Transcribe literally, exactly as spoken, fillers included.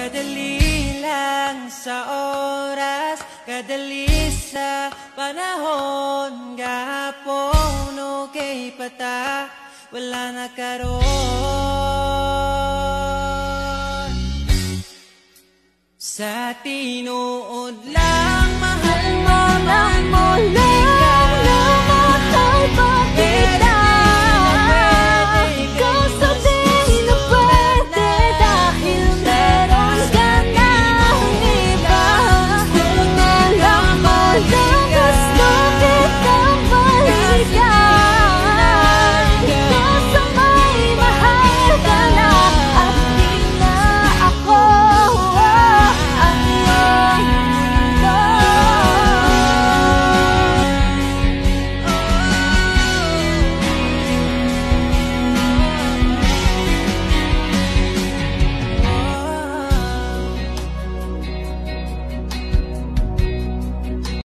kadali lang sa oras, kadali sa panahon, gahapon o kay pata, wala na karon. Sa tinuod lang